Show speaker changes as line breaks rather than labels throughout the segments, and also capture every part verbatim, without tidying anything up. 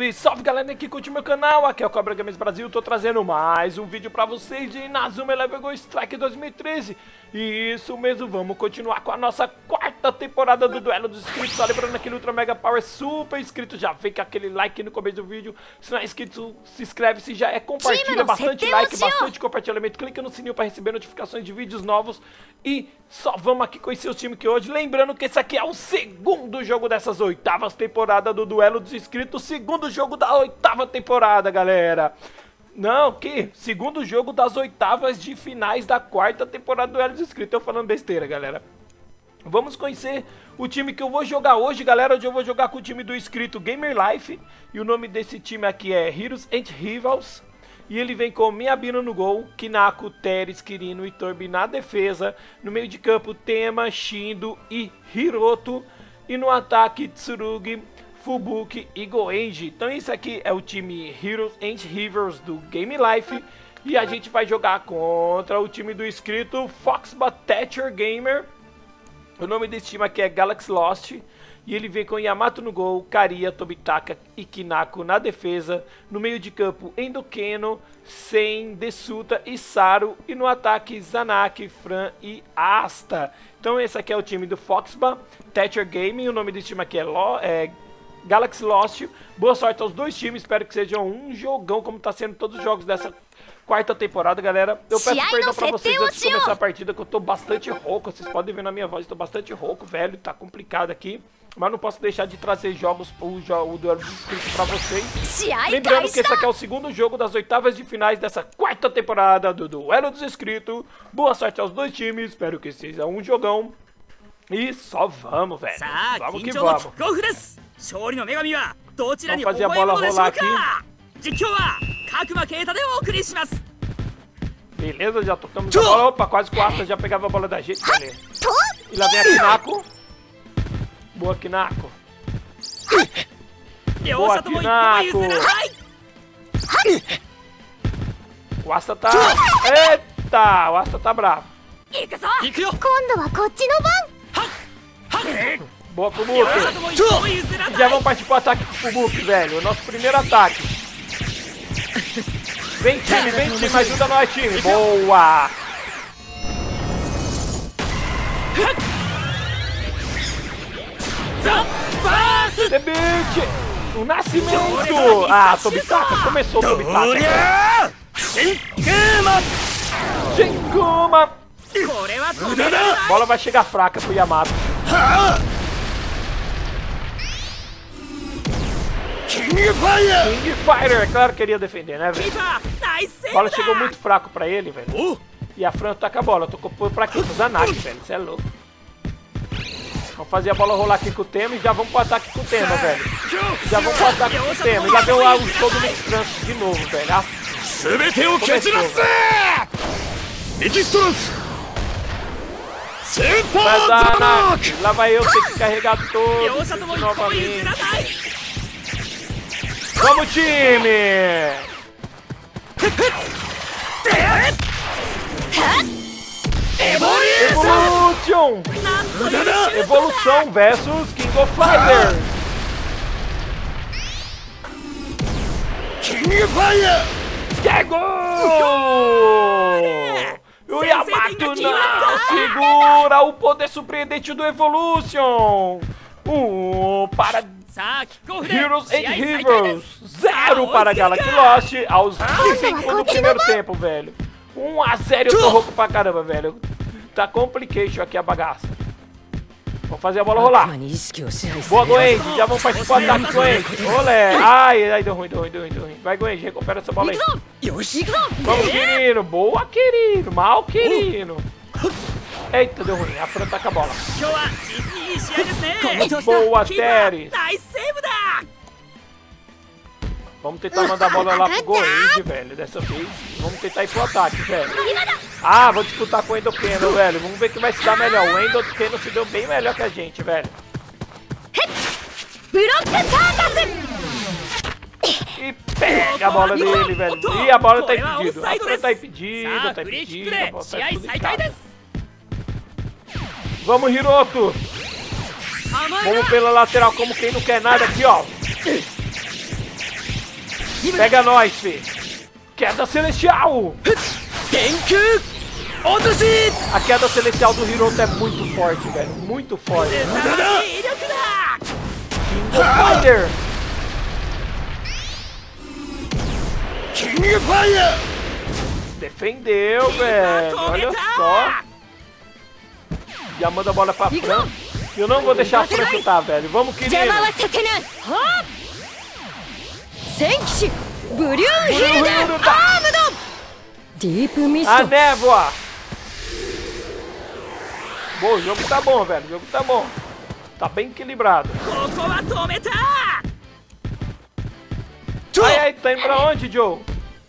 Salve, salve galera que curte meu canal, aqui é o Cobra Games Brasil, tô trazendo mais um vídeo pra vocês de Inazuma Eleven Go Strike dois mil e treze. E isso mesmo, vamos continuar com a nossa quarta temporada do Duelo dos Inscritos. Só lembrando aquele Ultra Mega Power super inscrito, já vem com aquele like no começo do vídeo. Se não é inscrito, se inscreve, se já é, compartilha, bastante like, bastante compartilhamento, clica no sininho pra receber notificações de vídeos novos. E só vamos aqui conhecer o time que hoje, lembrando que esse aqui é o segundo jogo dessas oitavas temporadas do Duelo dos Inscritos, segundo jogo da oitava temporada, galera. Não, que? Segundo jogo das oitavas de finais da quarta temporada do Duelo dos Inscritos. Eu falando besteira, galera. Vamos conhecer o time que eu vou jogar hoje, galera. Hoje eu vou jogar com o time do inscrito Gamer Life. E o nome desse time aqui é Heroes and Rivals. E ele vem com Miyabino no gol, Kinako, Teres, Kirino e Torbi na defesa. No meio de campo, Tema, Shindo e Hiroto. E no ataque, Tsurugi, Fubuki e Goenji. Então esse aqui é o time Heroes and Rivals do Game Life. E a gente vai jogar contra o time do inscrito Foxba Thatcher Gamer. O nome desse time aqui é Galaxy Lost. E ele vem com Yamato no gol, Karia, Tobitaka e Kinako na defesa. No meio de campo, Endokeno, Sen, Desuta e Saru. E no ataque, Zanaki, Fran e Asta. Então esse aqui é o time do Foxba Thatcher Gaming. O nome desse time aqui é, Lo, é Galaxy Lost. Boa sorte aos dois times, espero que sejam um jogão como está sendo todos os jogos dessa quarta temporada, galera. Eu peço perdão pra vocês antes de começar a partida, que eu tô bastante rouco. Vocês podem ver na minha voz, eu tô bastante rouco, velho. Tá complicado aqui. Mas não posso deixar de trazer jogos, o, o Duelo dos Inscritos pra vocês. Lembrando que esse aqui é o segundo jogo das oitavas de finais dessa quarta temporada do Duelo dos Inscritos. Boa sorte aos dois times, espero que seja um jogão. E só vamos, velho. Vamos que vamos. Vamos fazer a bola rolar aqui. Beleza, já tocamos a bola. Opa, quase que o Asta já pegava a bola da gente, galera. E lá vem a Kinako. Boa, Kinako. Boa, Kinako. O Asta tá... Eita, o Asta tá bravo. Boa, Fubuki. Já vamos partir pro ataque do Fubuki, velho. O nosso primeiro ataque. Vem time, vem time, ajuda nós, time. Boa! Debate! O nascimento! Ah, Tobitaka, começou o Tobitaka. Genkuma! Genkuma! A bola vai chegar fraca pro Yamato. King Fighter! King Fighter, é claro que queria defender, né, velho? A bola chegou muito fraco pra ele, velho. E a Fran taca a bola. Tocou pra quê? Pro Zanaki, velho. Você é louco. Vamos fazer a bola rolar aqui com o Tema e já vamos pro ataque com o Tema, velho. Já vamos pro ataque com o Tema. E já deu o show do Mix Trance de novo, velho. Ah, vai dar, Naki. Lá vai eu ter que carregar todo novamente. Vamos, time! Evolution! Evolução versus King of Fighters! King of Fire! Que gol! O Yamato não segura o poder surpreendente do Evolution! Um para Heroes and Rivals, zero para Galaxy Lost aos vinte e cinco do primeiro tempo, velho. um a zero, eu tô rouco pra caramba, velho. Tá complication aqui a bagaça. Vamos fazer a bola rolar. Boa, Goenji, já vamos participar do ataque, Goenji. Olé, ai, ai, deu ruim, deu ruim, deu ruim, deu ruim. Vai, Goenji, recupera essa bola aí. Vamos, Kirino, boa, Kirino, mal, Kirino. Eita, deu ruim, a Fran tá com a bola. Boa, Teres. Vamos tentar mandar a bola lá pro Goenji, velho, dessa vez. Vamos tentar ir pro ataque, velho. Ah, vou disputar com o Endokeno, velho. Vamos ver quem vai se dar melhor. O Endokeno se deu bem melhor que a gente, velho. E pega a bola dele, velho. E a bola tá impedida. A Fran tá impedida, tá impedida. A bola tá tudo em casa. Vamos, Hiroto. Vamos pela lateral como quem não quer nada aqui, ó. Pega nós, fi. Queda celestial. A queda celestial do Hiroto é muito forte, velho. Muito forte. King of Fire. Defendeu, velho. Olha só. Já manda a bola pra Fran. Eu não vou deixar a Fran chutar, velho. Vamos, querido. A névoa. Bom, o jogo tá bom, velho. O jogo tá bom. Tá bem equilibrado. Ai, ai, tá indo pra onde, Joe?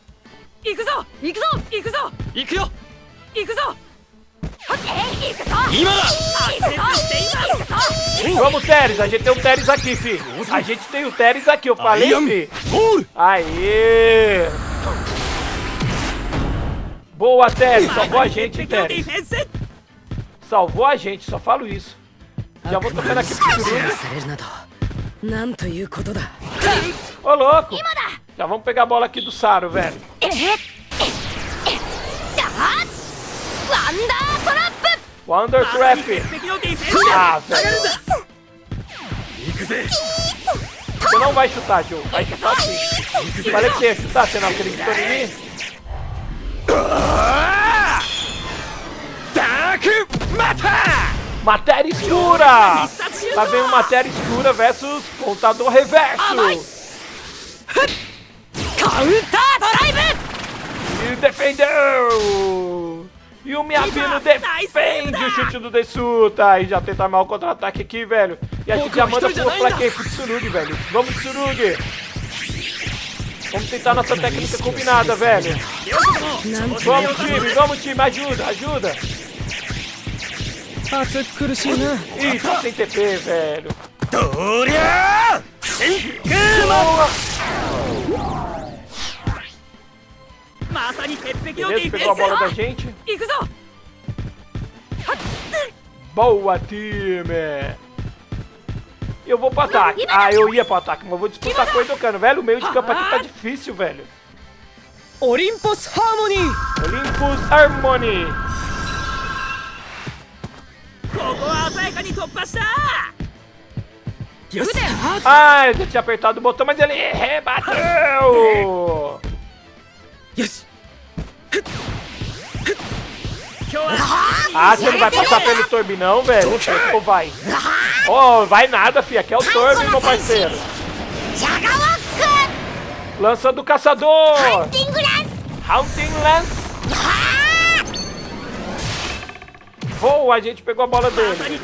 Vamos, Teres. A gente tem o Teres aqui, fi. A gente tem o Teres aqui, eu falei, fi. Aê! Boa, Teres. Salvou a gente, Teres. Salvou a gente, só falo isso. Já vou tocando aqui pro Tsurugi. Ô, louco. Já vamos pegar a bola aqui do Saru, velho. Wonder Trap. Ah, velho. Você não vai chutar, Joe. Vai chutar sim. Falei que você ia chutar, você não acreditou em mim? Matéria escura! Tá vendo matéria escura versus contador reverso. E defendeu! E o Miyabino defende o chute do Desuta. E já tenta armar o contra-ataque aqui, velho. E a gente já manda pro plaquei pro Tsurugi, velho. Vamos, Tsurugi! Vamos tentar nossa técnica combinada, velho. Vamos, time, vamos, time, ajuda, ajuda. Ih, tá sem T P, velho. Beleza, pegou a bola da gente. Boa, time. Eu vou pro ataque. Ah, eu ia pro ataque, mas vou disputar com o Edocano. Velho, o meio de campo aqui tá difícil, velho. Olympus Harmony. Olympus Harmony. Ah, eu já tinha apertado o botão, mas ele rebateu. Ah, você não vai passar pelo Torbi não, velho? Ou vai? Oh, vai nada, fi. Aqui é o Torbi, meu parceiro. Lança do caçador. Hunting Lance. Boa, a gente pegou a bola dele.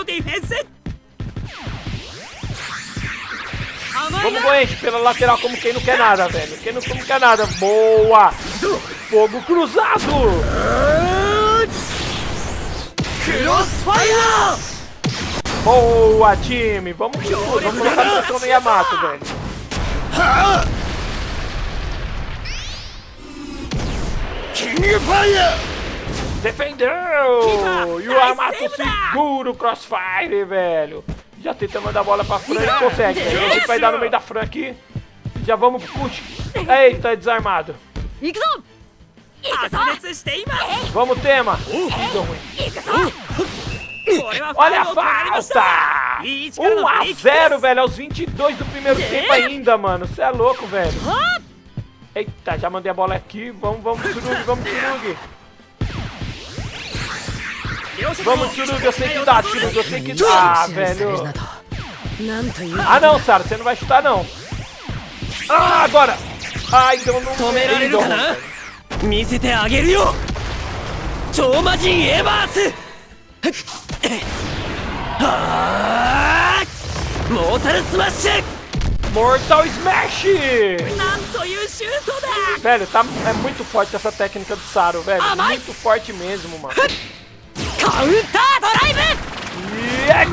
Vamos, Goenchi, pela lateral como quem não quer nada, velho. Quem não, não quer nada. Boa. Fogo cruzado. Boa, time. Vamos com tudo. Vamos colocar no Trono Yamato, velho. Defendeu! E o Yamato segura o Crossfire, velho. Já tenta mandar a bola pra Fran e consegue. A gente vai dar no meio da Fran aqui. Já vamos pro push. Eita, desarmado. Vamos, Tema. Olha a falta! um a zero, velho. Aos vinte e dois do primeiro tempo ainda, mano. Você é louco, velho. Eita, já mandei a bola aqui. Vamos, vamos, Tsurugi, vamos, Tsurugi. Vamos, Tsurugi, eu sei que dá, Tsurugi, eu sei que dá, velho. Ah, não, Sara, você não vai chutar, não. Ah, agora. Ah, então não... Então, Mortal Smash! Velho, tá, é muito forte essa técnica do Saru, velho. Muito forte mesmo, mano. E é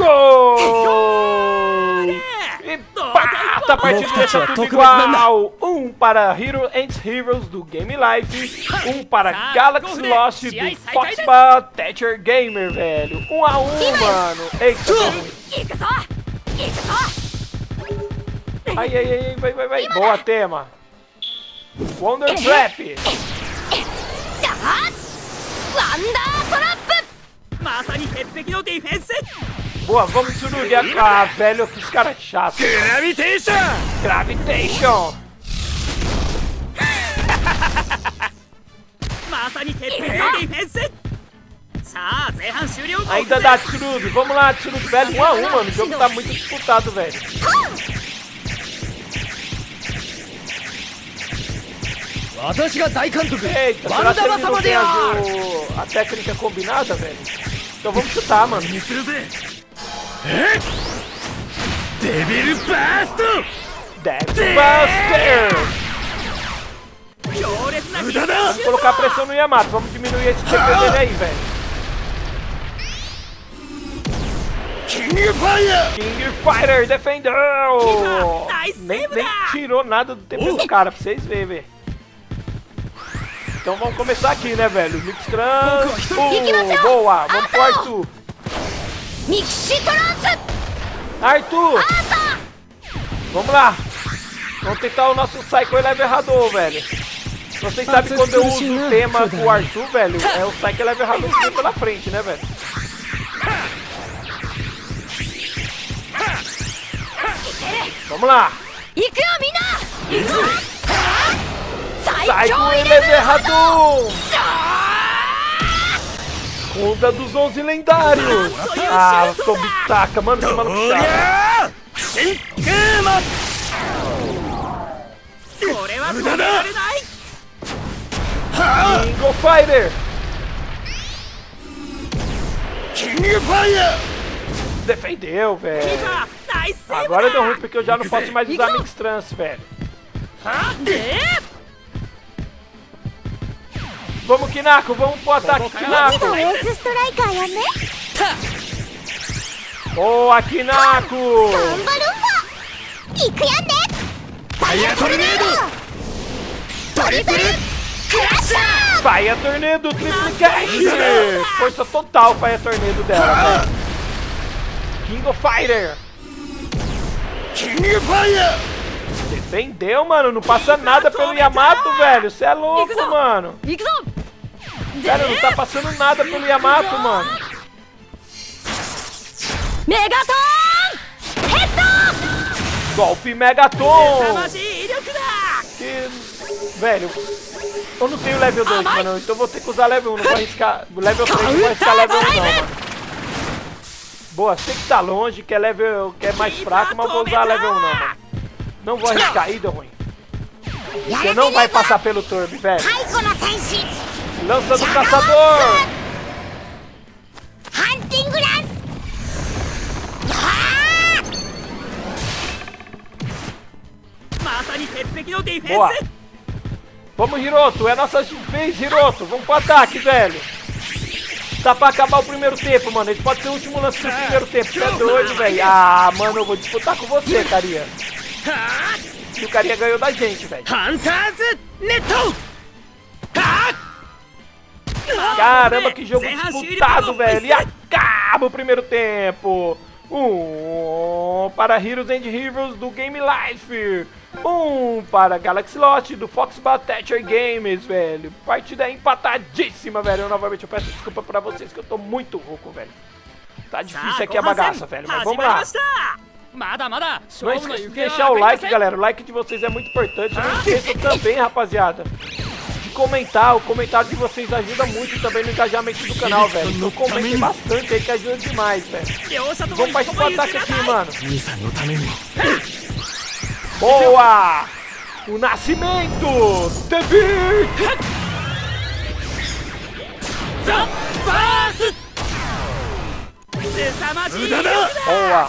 gol! E pata, a partida deixa tudo igual. Um para Hero and Heroes do Game Life. Um para Galaxy Lost do Foxba Thatcher Gamer, velho. Um a um, mano. Eita, ai, ai, ai, vai, vai, vai. Boa, Tema. Wonder Trap. Boa, vamos Tsurugi. Ah, velho, que cara chato.
Gravitation!
Gravitation. Ainda dá Tsurugi. Vamos lá, Tsurugi. Velho, um a um, mano. O jogo tá muito disputado, velho. Eita, será que ele não tem a, a técnica combinada, velho? Então vamos chutar, mano.
Devil Buster!
Devil Buster! Vamos colocar pressão no Yamato. Vamos diminuir esse T P dele aí, velho.
King Fire!
King Fighter defendeu! Nem, nem tirou nada do T P do cara, pra vocês verem, velho. Então vamos começar aqui, né, velho? Mix Trans. Uh, boa! Vamos pro Arthur. Arthur! Vamos lá! Vamos tentar o nosso Psycho Level errador, velho. Vocês sabem quando eu uso o tema com o Arthur, velho, é o Psycho Level errador que vem pela frente, né, velho? Vamos lá! Psycho Level errador! Onda dos onze lendários! Ah, Tobitaka, mano, que maluco chato! King of Fighter!
King Fire!
Defendeu, velho! Agora deu ruim porque eu já não posso mais usar Mix Trans, velho! Vamos, Kinako, vamos pro ataque, Kinako! Boa, Kinako!
Fire Tornado! Triple
Fire Tornado, Triple Cash! Força total, Fire Tornado dela, velho! King of Fighter!
King Fire!
Defendeu, mano, não passa nada pelo Yamato, velho! Você é louco, mano! Velho, não tá passando nada pelo Yamato, mano!
Megaton!
Golpe Megaton! Que... Velho, eu não tenho level dois, mano, então vou ter que usar level um, não vou arriscar... Level três, não vou arriscar level um não, mano. Boa, sei que tá longe, que é level... que é mais fraco, mas eu vou usar level um não, mano. Não vou arriscar, ih, deu ruim. Você não vai passar pelo Turbo, velho. Lança do caçador! Boa! Vamos, Hiroto, é a nossa vez, Hiroto. Vamos pro ataque, velho. Tá pra acabar o primeiro tempo, mano. Esse pode ser o último lance do primeiro tempo. Você é doido, velho. Ah, mano, eu vou disputar com você, carinha. E o carinha ganhou da gente, velho. Caramba, que jogo disputado, velho. E acaba o primeiro tempo. Um para Heroes and Heroes do Game Life. Um para Galaxy Lost do Foxbat Thatcher Games, velho. Partida empatadíssima, velho. Eu novamente eu peço desculpa pra vocês que eu tô muito rouco, velho. Tá difícil aqui a bagaça, velho. Mas vamos lá. Não esqueça de deixar o like, galera. O like de vocês é muito importante. Não esqueça também, rapaziada, de comentar. O comentário de vocês ajuda muito também no engajamento do canal, velho. Então comentem bastante aí que ajuda demais, velho. Vamos partir pro ataque aqui, mano. Boa! O nascimento! Devil! Boa!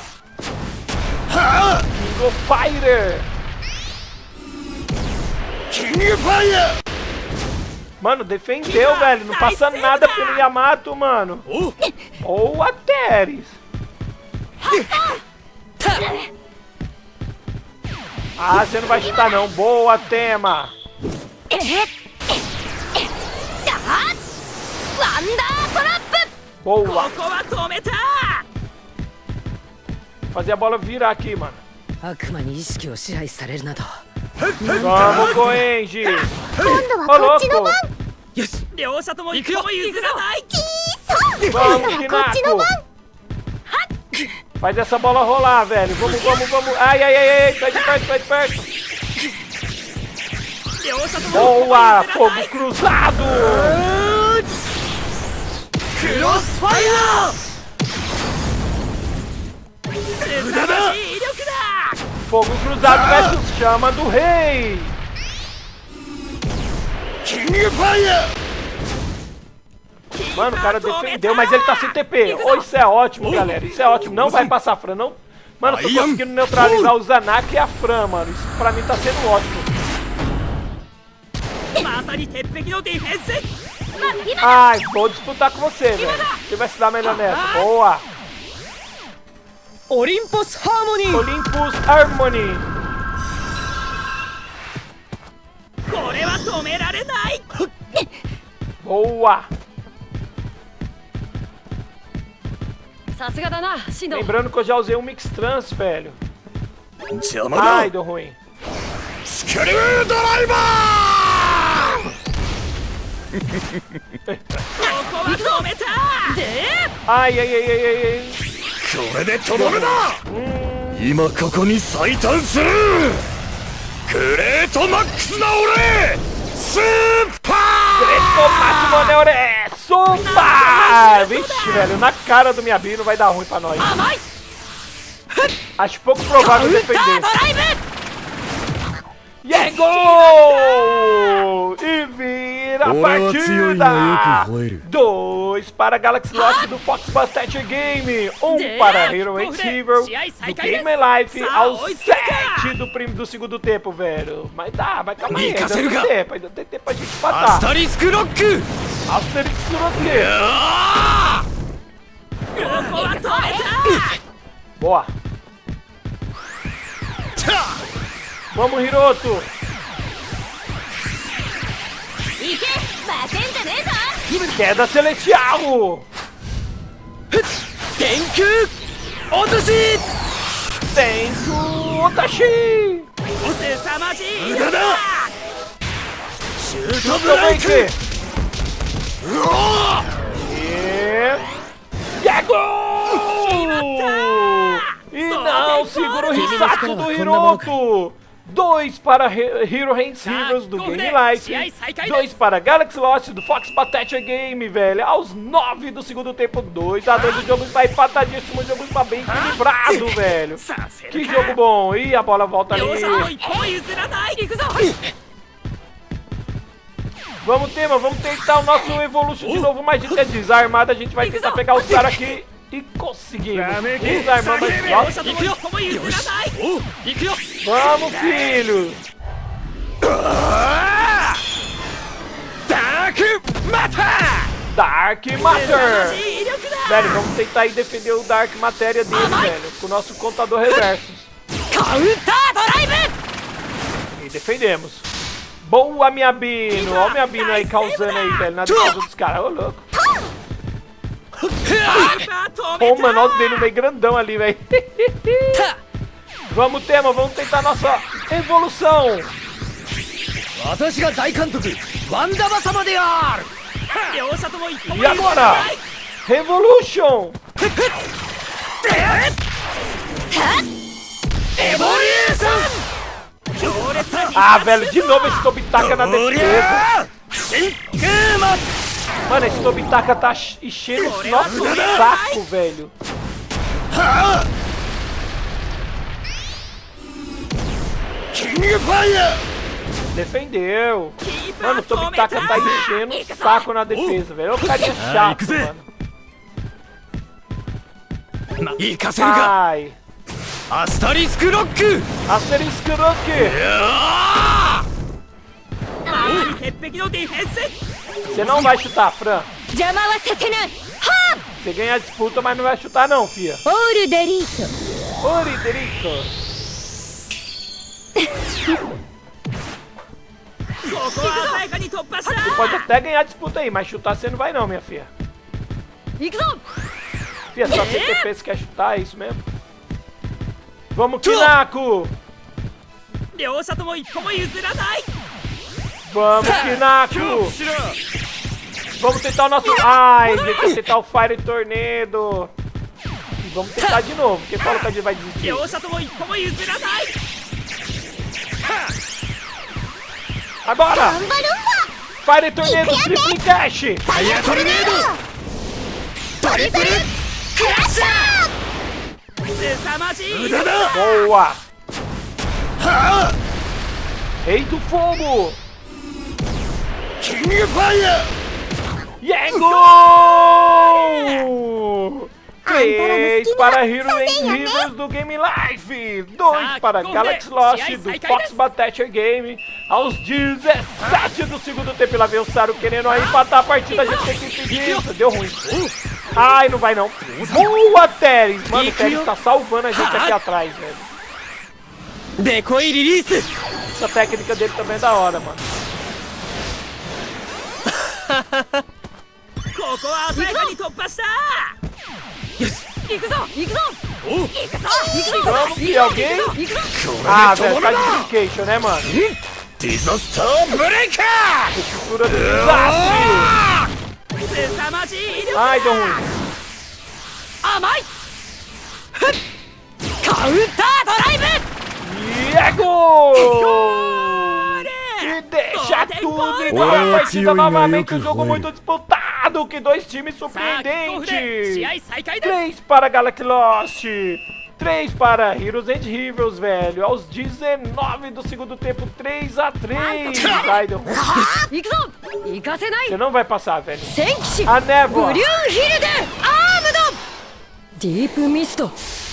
King of Fighter!
King Fire!
Mano, defendeu, velho. Não passa nada pelo Yamato, mano. Ou a Teres. Ah, você não vai chutar não. Boa, Tema. Boa. Fazer a bola virar aqui, mano. Vamos, Goenji.
今度
Ô,
はこっちの
louco.
番。
両者とも一歩も譲らない。
そう。今
Vamos,
度はこっちの番。
Faz essa bola rolar, velho. Vamos, vamos, vamos. Ai, ai, ai, ai. Sai de perto, sai de perto.
両者とも
Boa! Fogo cruzado!
クロスファイヤー。凄まじい威力だ。
Fogo cruzado versus chama do rei!
キングファイヤー
Mano, o cara defendeu, mas ele tá sem T P. Oh, isso é ótimo, galera. Isso é ótimo. Não vai passar a Fran, não. Mano, eu tô conseguindo neutralizar o Zanak e a Fran, mano. Isso pra mim tá sendo ótimo.
まさに鉄壁のディフェンス。
Ai, vou disputar com você, velho. Quem vai se dar melhor nessa? Boa!
オリンポスハーモニー。
Olympus Harmony.
これは止められない。
Boa!
さすがだな、シノ。
Lembrando que eu já usei um Mix Trans, velho.
邪魔だ
Ai, deu ruim.
スクリュードライバー
ここは止めた。で、
Ai, ai, ai, ai, ai, ai.
これでとどめだ
Hum,
今ここに最短するグレートマックスな俺スーパー
Greto Máximo Neure! Super! Vixe, velho, na cara do Miyabi não vai dar ruim pra nós.
甘い。
Acho pouco provável defender.
ドライブ。
E é gol! E vira a partida! Dois para Galaxy Lost do Fox Bastet Game. Um para Hero X River do Game Life aos sete do, prim, do segundo tempo, velho. Mas tá, vai calma aí, ainda tem tempo, ainda tem tempo pra gente
ア
empatar.
スタリスクロック
Asterix Rock.
ここは止めた。
Boa. Vamos, Hiroto.
行け、負けんじゃねえぞ。
Queda Celestial.
電空落とし
Tenku Otashi.
凄まじい威
無駄
力だ。
だシュートブ
Também
レイク
que.
うお
E... E é gol! E não segura o Hisatsu do Hiroto! Dois para He Hero Hands Heroes do Game Life. Dois para Galaxy Lost do Fox Patetia Game, velho. Aos nove do segundo tempo, dois a dois. O jogo está empatadíssimo, o jogo está bem equilibrado, velho. Que jogo bom! E a bola volta ali.
両者とも一歩も譲らない。行くぞ。
Vamos, Tema, vamos tentar o nosso Evolution de novo, mas a gente é desarmado. A gente vai tentar pegar os caras aqui e conseguimos. Desarmando aqui.
両者とも一歩も譲らない。行くよ。
Vamos, filho!
ダークマター
Dark
凄ま
Matter!
じい威力だ。
Velho, vamos tentar aí defender o Dark Matéria dele, velho, com o nosso contador reverso.
カウンタードライブ。
E defendemos. Boa, Miyabino! Olha o Miyabino aí causando aí, velho, na defesa dos caras. Ô, louco.
ハイパー止め
Pô,
た。
mano, olha o dele meio grandão ali, velho. Vamos, Tema, vamos tentar nossa evolução.
私が大監督ワンダバ様である
両者とも一歩も
E
譲ら
agora?
ない。
Revolution!
エボリューション
Ah, velho, de novo esse Tobitaka na
おり
defesa.
ゃ真空マ
Mano, esse Tobitaka tá enchendo o nosso saco, velho.
キングファイヤー
Defendeu.
キーパ
Mano,
ー
o
止めた。
Tobitaka tá enchendo o saco na defesa, velho. Olha o carinha chato, mano.
行かせるか
Ai.
アスタリスクロック
Asterisk Rock.
まさに鉄壁のディフェンス。
Você não vai chutar, Fran.
邪魔はさせない。は
Você ganha a disputa, mas não vai chutar não, fia.
あ。オールデリート。
Ori, Derico.
ここは鮮やかに突破した。
Pode até ganhar a disputa aí, mas chutar você não vai não, minha filha.
行くぞ。
Fia, só C T P você quer chutar, é isso mesmo? Vamos, Kinako!
両者とも一歩も譲らない。
Vamos, Kinako! Vamos tentar o nosso... Ai, a gente vai tentar o Fire Tornado. E vamos tentar de novo, porque falou que a gente vai desistir.
両者とも一歩も譲らない。
Agora!
頑張るんだ
Fire Tornado Triple Cash!
ファイヤートルネードトリプルクラッシャ
凄まじい。
ー無駄だ
Boa!
はあ
Rei do Fogo!
キングファイヤー
Yego! três para Heroes and Rivers do Game Life, dois para Galaxy Lost do Fox Battlefield Game. Aos dezessete do segundo tempo, e lá vem o Saru querendo aí empatar a partida, a gente tem que impedir isso. Deu ruim. Ai, não vai não. Boa, Teres! Mano, o Teres tá salvando a gente aqui atrás, velho.
デコイリリース。
Essa técnica dele também é da hora, mano.
ここは鮮やかに突破した。よし、
行くぞ行くぞ
おう、
行くぞ行くぞ
Vamos, e alguém?
行くぞ
Ah, velho, tá de brincation, né, mano?
ディザスターブレイカ
Estrutura do desastre!
凄まじい威力。
Ai, deu ruim.
甘いふっカウンタードライブ
Diego! E deixa tudo igual a partida novamente, um jogo muito disputado, que dois times surpreendentes. três para Galaxy Lost, três para Heroes and Rivers, velho. Aos dezenove do segundo tempo, três a três. Ai, deu ruim.
行くぞ行かせない
Você não vai passar, velho.
戦騎士
A névoa.
ブリューヒルデアームドディープミスト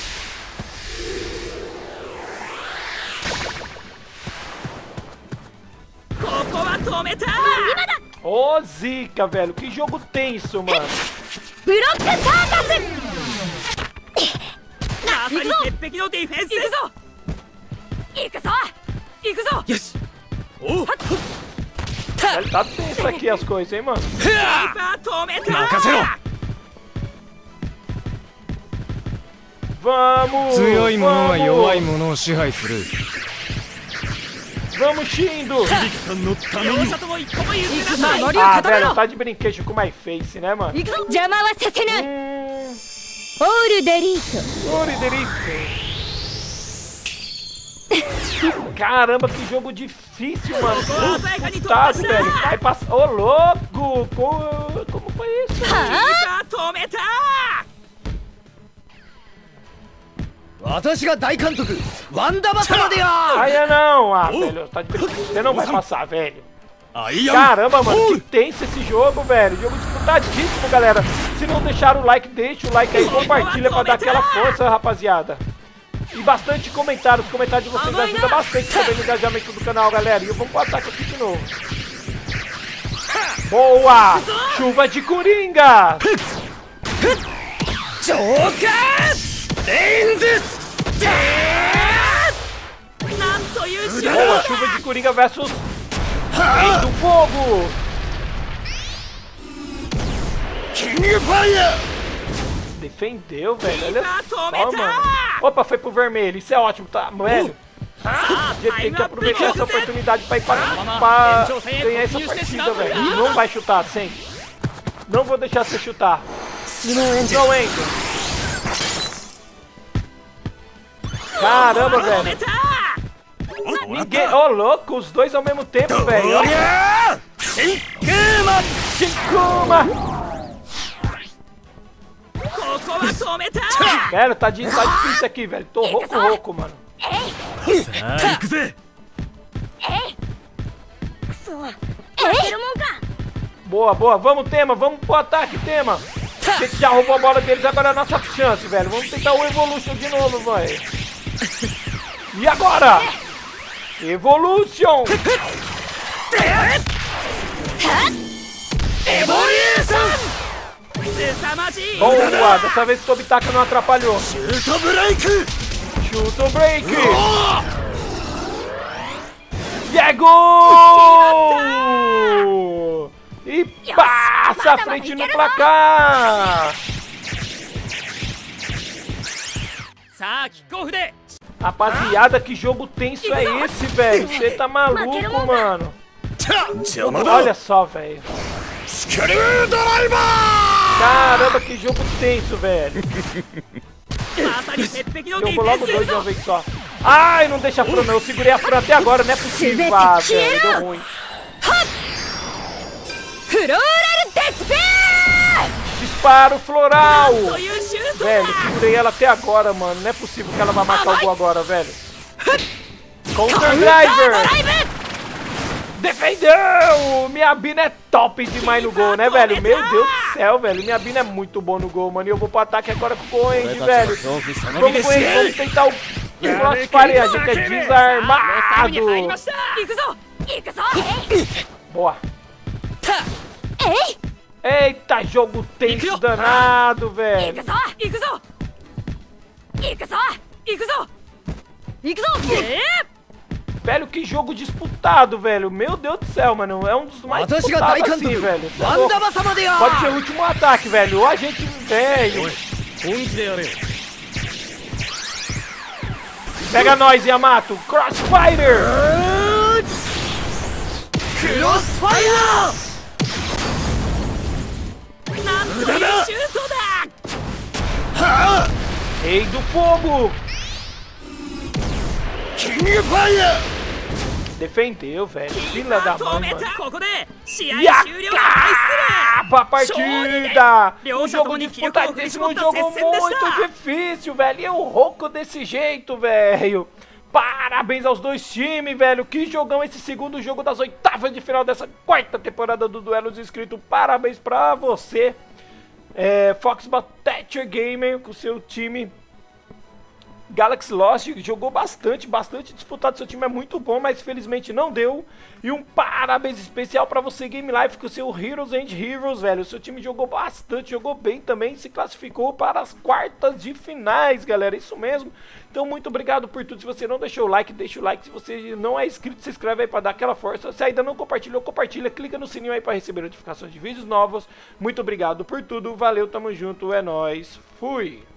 ここは止めた。
Ô, zica, velho. Que jogo tenso, mano.
ブロックサーカス
まさに鉄壁のディフェンス。
行くぞ行くぞ行くぞ
よし。おう、
Velho, tá tenso aqui as coisas, hein, mano.
キーパー止めた。
任せろ
Vamos!
強い者は弱い
Vamos!
者を支配する。
Vamos, Shindo!
両者とも一歩も譲らない。
守りを
Ah,
固め
velho,
ろ
tá de brinquedo com My Face, né, mano?
行くぞ邪魔はさせない
Hum...
オールデリート
Ori delícia. Caramba, que jogo difícil, mano. Disputado, velho. Vai passar. Ô, louco! Co- Como foi isso?
キーパー止めた。
私が大監督ワンダバトラでや
Aí não! Ah, velho, tá de brinquedo. Você não vai passar, velho.
アイアン
Caramba, mano, que tenso esse jogo, velho. Jogo disputadíssimo, galera. Se não deixaram o like, deixa o like aí, compartilha pra dar aquela força, rapaziada. E bastante comentários. Os comentários de vocês ajudam bastante também no engajamento do canal, galera. E eu vou pro ataque aqui de novo. Boa! Chuva de Coringa!
ジョーカーレンズ
なんというシュー
Boa, Chuva de Coringa versus Rei do Fogo!
キングファイヤー
Defendeu, velho. Olha só, mano. Opa, foi pro vermelho. Isso é ótimo, tá? Velho. A gente tem que aproveitar essa oportunidade pra ir pra, pra ganhar essa partida, velho. Não vai chutar, sempre. Não vou deixar você chutar. Não entra. Caramba, velho. Ninguém... Ô, louco, os dois ao mesmo tempo, velho.
おりゃーシンクーマ
Shinkuma!
ここは止めた。
Velho, tá, de, tá difícil aqui, velho. Tô rouco, rouco, mano.
さあ行くぜ
クソ負けるもんか
Boa, boa. Vamos, Tema. Vamos pro ataque, Tema. A gente já roubou a bola deles, agora é a nossa chance, velho. Vamos tentar o Evolution de novo, velho. E agora? Evolution!
エボリューション
凄まじい。
Boa! Dessa vez o Tobitaka não atrapalhou.
シュートブレイク
Chuta o break!
おー
Diego! E passa à frente no placar!
さあキックオフで。
Rapaziada, que jogo tenso é esse, velho? Você tá maluco, mano? Olha só, velho. Caramba, que jogo tenso, velho. Eu vou logo dois de uma vez só. Ai, não deixa a Fran, não. Eu segurei a Fran até agora, não é possível. Ah, velho, deu ruim. Disparo floral. Velho, segurei ela até agora, mano. Não é possível que ela vai matar o gol agora, velho. Counter Driver. Defendeu! Minha Bina é top demais no gol, né, velho? Meu Deus do céu, velho. Minha Bina é muito bom no gol, mano. E eu vou pro ataque agora com o Goenji, velho. Vamos, Goenji, vamos tentar o Crossfire. A gente é desarmado. Boa. Eita, jogo tenso danado, velho. Velho, que jogo disputado, velho. Meu Deus do céu, mano. É um dos mais disputados assim, velho. Pode ser o último ataque, velho. Ou a gente, velho. Pega nós, Yamato. Crossfire. Crossfire. Rei do fogo. Defendeu, velho. Filha da mãe, mano. E acaba a partida. Um jogo disputadíssimo, um jogo muito difícil, velho. E eu rouco desse jeito, velho. Parabéns aos dois times, velho. Que jogão esse segundo jogo das oitavas de final dessa quarta temporada do Duelo dos Inscritos. Parabéns pra você, é, Foxbot Thatcher Gamer, com seu time Galaxy Lost. Jogou bastante, bastante disputado. Seu time é muito bom, mas felizmente não deu. E um parabéns especial pra você, Game Life, com o seu Heroes and Heroes, velho. O seu time jogou bastante, jogou bem também. Se classificou para as quartas de finais, galera. Isso mesmo. Então, muito obrigado por tudo. Se você não deixou o like, deixa o like. Se você não é inscrito, se inscreve aí pra dar aquela força. Se ainda não compartilhou, compartilha. Clica no sininho aí pra receber notificações de vídeos novos. Muito obrigado por tudo. Valeu, tamo junto. É nóis. Fui.